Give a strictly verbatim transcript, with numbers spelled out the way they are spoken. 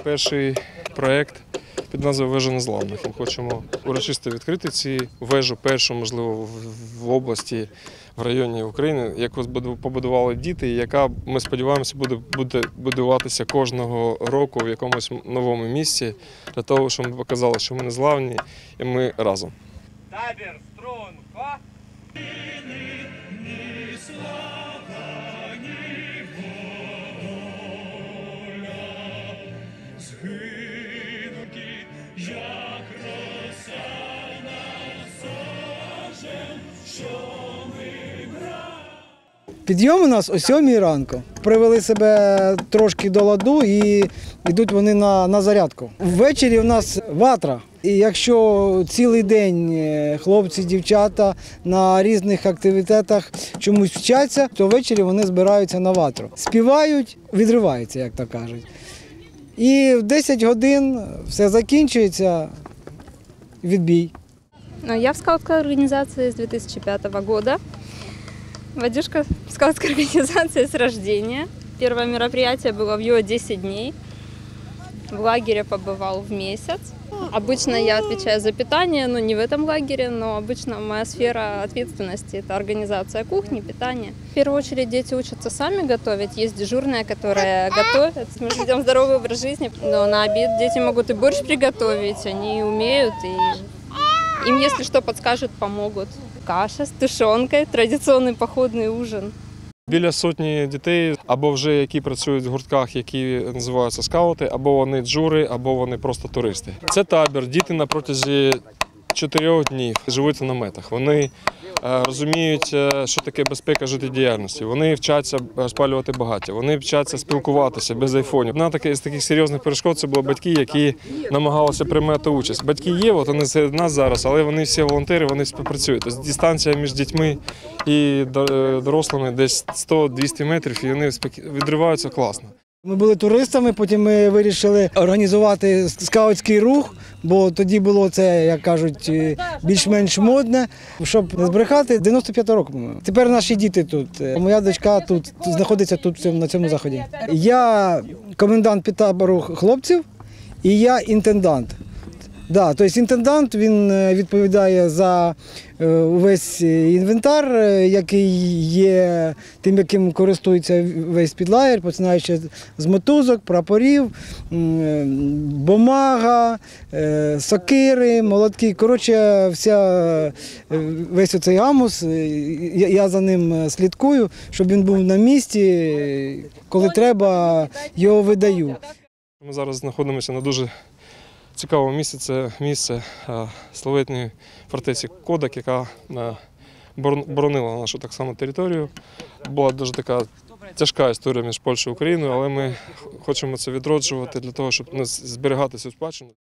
перший проєкт під назвою «Вежа незламних». Ми хочемо урочисто відкрити цю вежу, першу, можливо, в області, в районі України, яку побудували діти, і яка, ми сподіваємося, буде, буде будуватися кожного року в якомусь новому місці, для того, щоб ми показали, що ми незламні і ми разом. Табір, струн, ха! Як роса на сажен, що ми брали. Підйом у нас о сьомій ранку. Привели себе трошки до ладу і йдуть вони на, на зарядку. Ввечері у нас ватра. І якщо цілий день хлопці, дівчата на різних активітетах чомусь вчаться, то ввечері вони збираються на ватру. Співають, відриваються, як то кажуть. І в десять годин все закінчується, відбій. Я в скаутской организации с две тысячи пятого года. Вадюшка в скаутской организации с рождения. Первое мероприятие было в его десять дней. В лагере побывал в месяц. Обычно я отвечаю за питание, но не в этом лагере, но обычно моя сфера ответственности – это организация кухни, питания. В первую очередь дети учатся сами готовить, есть дежурные, которые готовят. Мы же ведем здоровый образ жизни, но на обед дети могут и борщ приготовить, они умеют, и им, если что, подскажут, помогут. Каша с тушенкой, традиционный походный ужин. Біля сотні дітей, або вже які працюють в гуртках, які називаються скаути, або вони джури, або вони просто туристи. Це табір, діти на протязі чотирьох днів живуть в наметах. Вони розуміють, що таке безпека життєдіяльності. Вони вчаться розпалювати багаття, вони вчаться спілкуватися без айфонів. Одна з таких серйозних перешкод – це були батьки, які намагалися приймати участь. Батьки є, от вони серед нас зараз, але вони всі волонтери, вони співпрацюють. Тобто дистанція між дітьми і дорослими десь сто-двісті метрів, і вони відриваються класно. Ми були туристами, потім ми вирішили організувати скаутський рух, бо тоді було це, як кажуть, більш-менш модне. Щоб не збрехати, дев'яносто п'ятого року. Тепер наші діти тут. Моя дочка тут знаходиться тут на цьому заході. Я комендант підтабору хлопців і я інтендант. Да, тобто інтендант, він відповідає за увесь інвентар, який є тим, яким користується весь підлагер, починаючи з мотузок, прапорів, бумага, сокири, молотки. Коротше, вся, весь оцей гамус, я за ним слідкую, щоб він був на місці, коли треба, його видаю. Ми зараз знаходимося на дуже цікаве місце – це місце славетної фортеці Кодак, яка боронила нашу так само територію. Була дуже така тяжка історія між Польщею і Україною, але ми хочемо це відроджувати для того, щоб зберігати цю спадщину.